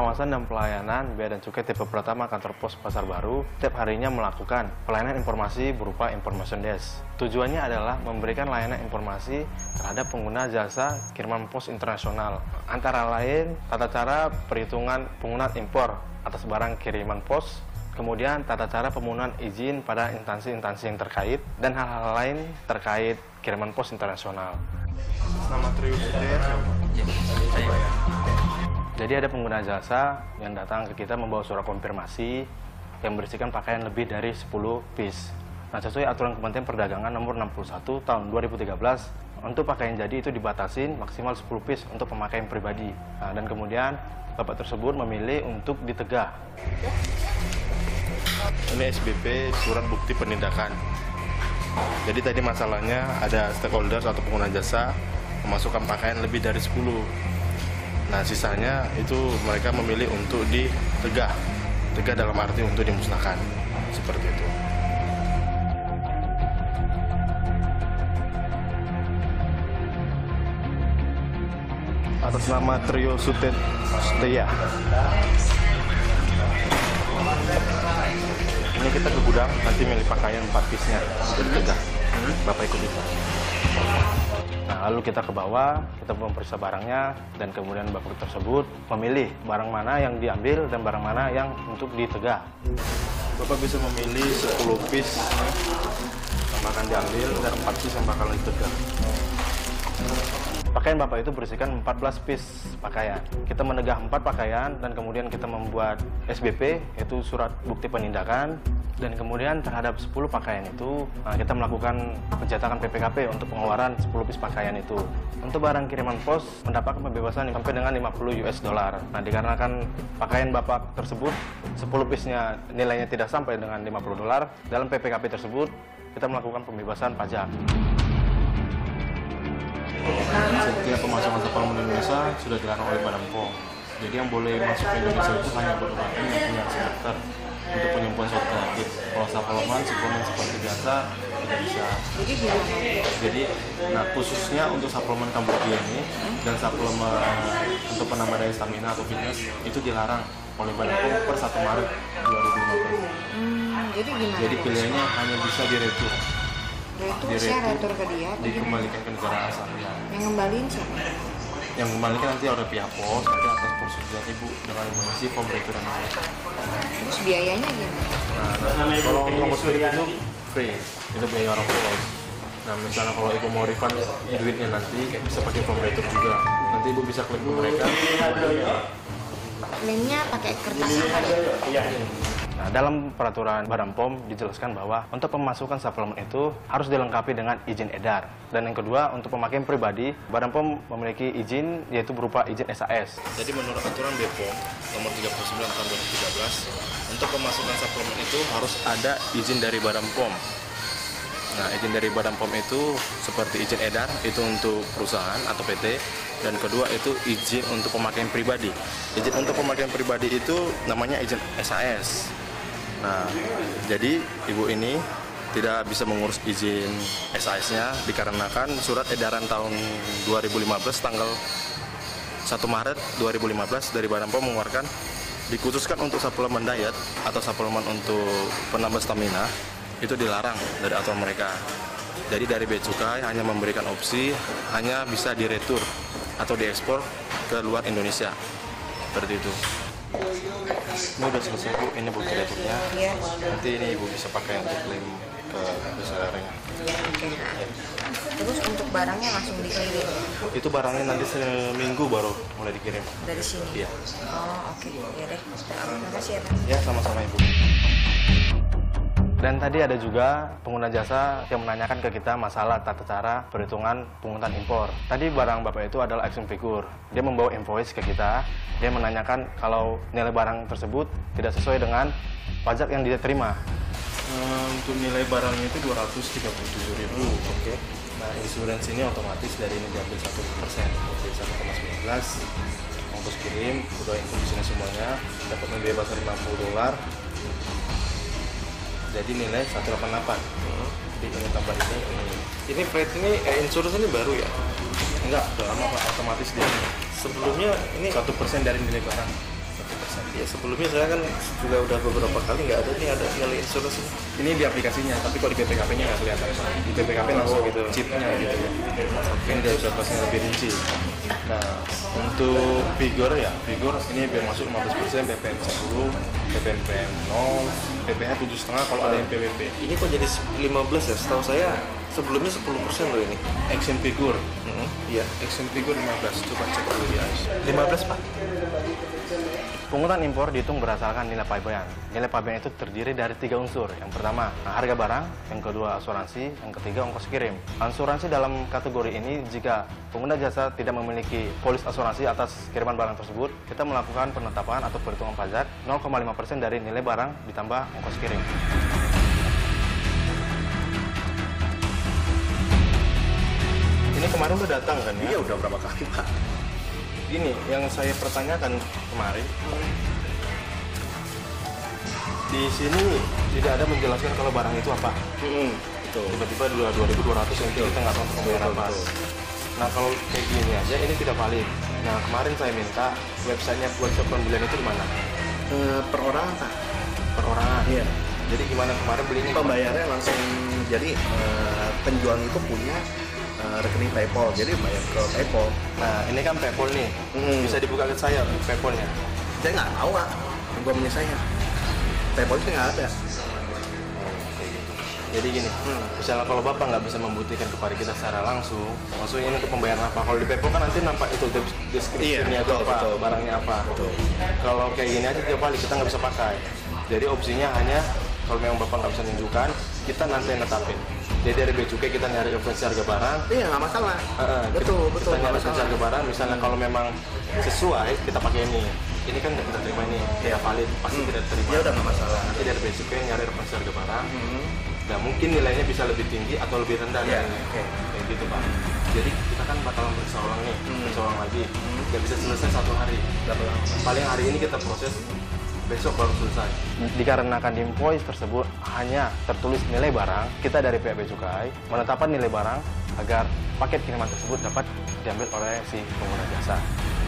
Pengawasan dan Pelayanan Bea dan Cukai tipe pertama kantor pos Pasar Baru setiap harinya melakukan pelayanan informasi berupa information desk. Tujuannya adalah memberikan layanan informasi terhadap pengguna jasa kiriman pos internasional, antara lain tata cara perhitungan penggunaan impor atas barang kiriman pos, kemudian tata cara pemenuhan izin pada instansi-instansi yang terkait, dan hal-hal lain terkait kiriman pos internasional. Nama Trio Jadi ada pengguna jasa yang datang ke kita membawa surat konfirmasi yang berisikan pakaian lebih dari 10 piece. Nah, sesuai aturan Kementerian Perdagangan nomor 61 tahun 2013, untuk pakaian jadi itu dibatasin maksimal 10 piece untuk pemakaian pribadi. Nah, dan kemudian bapak tersebut memilih untuk ditegah. Ini SBP, surat bukti penindakan. Jadi tadi masalahnya ada stakeholders atau pengguna jasa memasukkan pakaian lebih dari 10. Nah, sisanya itu mereka memilih untuk ditegah. Tegah dalam arti untuk dimusnahkan. Seperti itu. Atas nama Trio Sutet Setia. Ini kita ke gudang, nanti milih pakaian 4 piece-nya untuk ditegah. Bapak ikut itu. Nah, lalu kita ke bawah, kita memeriksa barangnya, dan kemudian bapak tersebut memilih barang mana yang diambil dan barang mana yang untuk ditegah. Bapak bisa memilih 10 piece yang akan diambil dan 4 piece yang bakal ditegah. Pakaian bapak itu berisikan 14 piece pakaian. Kita menegah 4 pakaian dan kemudian kita membuat SBP, yaitu surat bukti penindakan. Dan kemudian terhadap 10 pakaian itu, kita melakukan pencetakan PPKP untuk pengeluaran 10 piece pakaian itu. Untuk barang kiriman pos mendapatkan pembebasan sampai dengan $50. Nah, dikarenakan pakaian bapak tersebut 10 piece-nya nilainya tidak sampai dengan $50, dalam PPKP tersebut kita melakukan pembebasan pajak. Setiap pemasukan suplemen Indonesia sudah dilarang oleh Badan POM. Jadi yang boleh masuk ke Indonesia itu hanya obat-obatan yang punya resep dokter untuk penyembuhan suatu penyakit. Kalau suplemen seperti biasa tidak bisa. Jadi, khususnya untuk suplemen Kamboja ini dan suplemen untuk penambah daya stamina atau fitness itu dilarang oleh Badan POM per 1 Maret 2015. Jadi gimana? Jadi pilihannya hanya bisa diretur. Saya retur ke dia, dikembalikan ke negara asalnya. Yang ngembaliin siapa? Yang kembalikan nanti oleh pihak pos, nanti atas prosedur ibu dengan mengisi form returan ini. Terus biayanya gimana? Nah, kalau untuk ongkos kirim itu free, itu biaya orang pos. Nah, misalnya kalau ibu mau refund duitnya nanti, bisa pakai form retur juga. Nanti ibu bisa klik ke mereka. Klaimnya pakai kertas apa ya? Nah, dalam peraturan Badan POM dijelaskan bahwa untuk pemasukan suplemen itu harus dilengkapi dengan izin edar. Dan yang kedua, untuk pemakaian pribadi, Badan POM memiliki izin yaitu berupa izin SAS. Jadi menurut aturan BPOM nomor 39 tahun 2013, untuk pemasukan suplemen itu harus ada izin dari Badan POM. Nah, izin dari Badan POM itu seperti izin edar, itu untuk perusahaan atau PT. Dan kedua itu izin untuk pemakaian pribadi. Izin untuk pemakaian pribadi itu namanya izin SAS. Nah, jadi ibu ini tidak bisa mengurus izin SAS-nya dikarenakan surat edaran tahun 2015 tanggal 1 Maret 2015 dari Badan POM mengeluarkan dikhususkan untuk suplemen diet atau suplemen untuk penambah stamina itu dilarang dari aturan mereka. Jadi dari Bea Cukai hanya memberikan opsi hanya bisa diretur atau diekspor ke luar Indonesia. Seperti itu. Ini udah selesai Bu, ini bukti returnya. Iya. Nanti ini Ibu bisa pakai untuk klaim ke saudaranya. Iya, oke. Terus untuk barangnya langsung dikirim? Itu barangnya nanti seminggu baru mulai dikirim. Dari sini? Iya. Oh, oke. Ya deh. Terima kasih ya, Pak. Ya, sama-sama Ibu. Dan tadi ada juga pengguna jasa yang menanyakan ke kita masalah tata cara perhitungan pungutan impor. Tadi barang Bapak itu adalah action figure. Dia membawa invoice ke kita. Dia menanyakan kalau nilai barang tersebut tidak sesuai dengan pajak yang dia terima. Untuk nilai barangnya itu 237.000. Oke. Nah, insurance ini otomatis dari ini diambil 1%, jadi 1,19. Ongkos kirim, udah invoice-nya semuanya, dapat pembebasan $50. Jadi nilai 188. Jadi ini tambah ini. Ini plate ini insurance ini baru ya? Enggak, udah lama Pak, otomatis dia. Sebelumnya ini 1% dari nilai barang. Ya sebelumnya saya kan juga udah beberapa kali nggak ada nih ada nilai insurance ini. Ini di aplikasinya, tapi kalau di BPKP-nya nggak kelihatan. Di BPKP langsung gitu, chipnya gitu ya. Ini dia jelasnya lebih rinci. Nah, untuk figur ya, figur ini biar masuk 15%, PPN 10, PPN 0, PPH 7,5 kalau ada yang PWP. Ini kok jadi 15 ya? Setahu saya sebelumnya 10% loh ini. Action figur, Iya. action figur 15, coba cek dulu di AIS. 15 Pak. Pungutan impor dihitung berdasarkan nilai pabean. Nilai pabean itu terdiri dari 3 unsur. Yang pertama, harga barang. Yang kedua, asuransi. Yang ketiga, ongkos kirim. Asuransi dalam kategori ini, jika pengguna jasa tidak memiliki polis asuransi atas kiriman barang tersebut, kita melakukan penetapan atau perhitungan pajak 0,5% dari nilai barang ditambah ongkos kirim. Ini kemarin udah datang kan ya? Iya udah berapa kali Pak? Ini yang saya pertanyakan kemarin, di sini tidak ada menjelaskan kalau barang itu apa. Betul. Tiba-tiba 2.200 yang kita nggak tahu pembayaran apa. Nah kalau kayak gini aja ini tidak valid. Nah kemarin saya minta websitenya website pembelian itu di mana? Per orang Pak? Perorangan. Iya. Jadi gimana kemarin belinya? Pembayarnya langsung jadi penjual itu punya rekening PayPal, jadi bayar ke PayPal. Nah ini kan PayPal nih, bisa dibuka ke saya PayPalnya. Saya nggak tahu Pak, gua punya saya. PayPal itu nggak ada. Jadi gini, misalnya kalau Bapak nggak bisa membuktikan kepada kita secara langsung, maksudnya ini untuk pembayaran apa? Kalau di PayPal kan nanti nampak itu deskripsinya itu apa, betul. barangnya apa. Kalau kayak gini aja tiap kali kita nggak bisa pakai. Jadi opsinya hanya kalau memang Bapak nggak bisa tunjukkan, kita nanti yang netapin. Jadi dari Bea Cukai kita nyari referensi harga barang. Iya nggak masalah. Betul. Kita nyari nggak referensi masalah. harga barang, misalnya kalau memang sesuai kita pakai ini. Ini kan nggak kita terima ini, tidak valid, pasti tidak terima. Ya udah nggak masalah. Nanti dari Bea Cukai nyari referensi harga barang. Nah mungkin nilainya bisa lebih tinggi atau lebih rendah Iya, dari ini. oke. Kayak gitu Pak. Jadi kita kan bakalan periksa ulang nih, periksa ulang lagi. Nggak bisa selesai 1 hari. Paling hari ini kita proses, besok baru selesai. Dikarenakan di invoice tersebut hanya tertulis nilai barang, kita dari pihak Bea Cukai menetapkan nilai barang agar paket kiriman tersebut dapat diambil oleh si pengguna jasa.